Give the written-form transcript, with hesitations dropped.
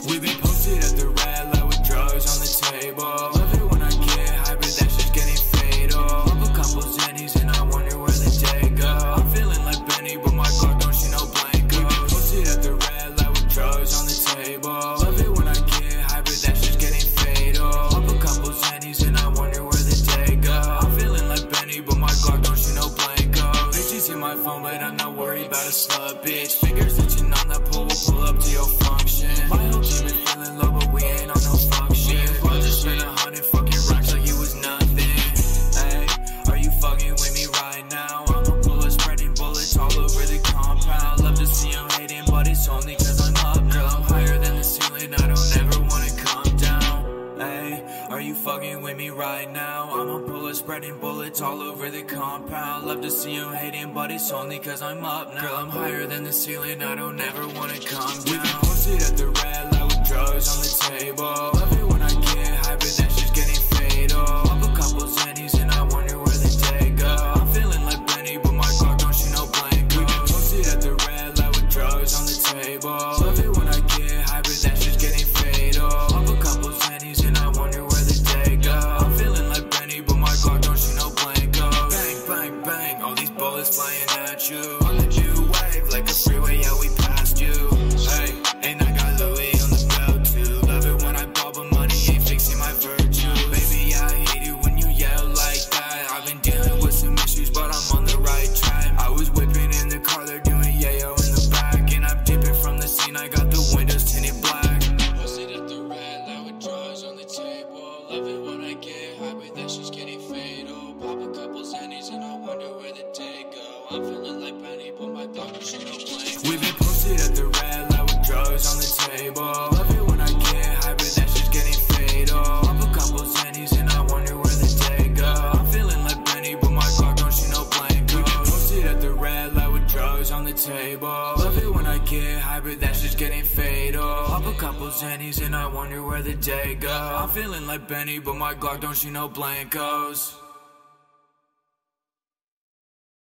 We been posted at the red light with drugs on the table. Love it when I get high, but that shit's getting fatal. Pop a couple Zennies and I wonder where the day go. I'm feeling like Benny, but my Glock don't shoot no blanco. We been posted at the red light with drugs on the table. Love it when I get high, but that shit's getting fatal. Pop a couple Zennies and I wonder where the day go. I'm feeling like Benny, but my Glock don't shoot no blanco. Bitches in my phone, but I'm not worried about a slut, bitch. Fingers itching on that pole, we'll pull up to your function. My whole team been feeling low, but we ain't on no fuck shit. Bro, just spent 100 fucking racks like it was nothing. Hey, are you fucking with me right now? I'm a bullet spreading bullets all over the compound. Love to see them hating, but it's only cause I'm up. Girl, I'm higher than the ceiling, I don't ever wanna come down. Hey, are you fucking with me right now? I'm a bullet spreading bullets all over the compound. Love to see them hating, but it's only cause I'm up now. Girl, I'm higher than the ceiling, I don't ever wanna come down. We been posted at the red light with drugs on the table. Love it when I get high, but that shit's getting fatal. Pop a couple Zennies and I wonder where the day go. I'm feeling like Benny, but my Glock don't shoot no blanco. We been posted at the red light with drugs on the table. Love it when I get high, but that shit's getting fatal. Pop a couple Zennies and I wonder where the day go. I'm feeling like Benny, but my Glock don't shoot no blanco. Bang, bang, bang, all these bullets flying at you. On the new wave, like a freeway, yeah, we passed you. Hey, and I got Louis on the belt too. Love it when I ball, but money ain't fixing my virtue. Baby, I hate it when you yell like that. I've been dealing with some issues, but I'm on the right track. I was whipping in the car, they're doing yayo in the back. And I'm dipping from the scene, I got the windows tinted black. Posted at the red light with drugs on the table. Love it when I get high, but that shit's getting fatal. Pop a couple Zennies and I wonder where the day go. I'm feeling like Benny, but my Glock don't shoot no blanco. We been posted at the red light with drugs on the table. Love it when I get high, but that shit's getting fatal. Pop a couple Zennies and I wonder where the day go. I'm feeling like Benny, but my Glock don't shoot no blanco. We been posted at the red light with drugs on the table. Love it when I get high, but that shit's getting fatal. Pop a couple Zennies and I wonder where the day go. I'm feeling like Benny, but my Glock don't shoot no blancos.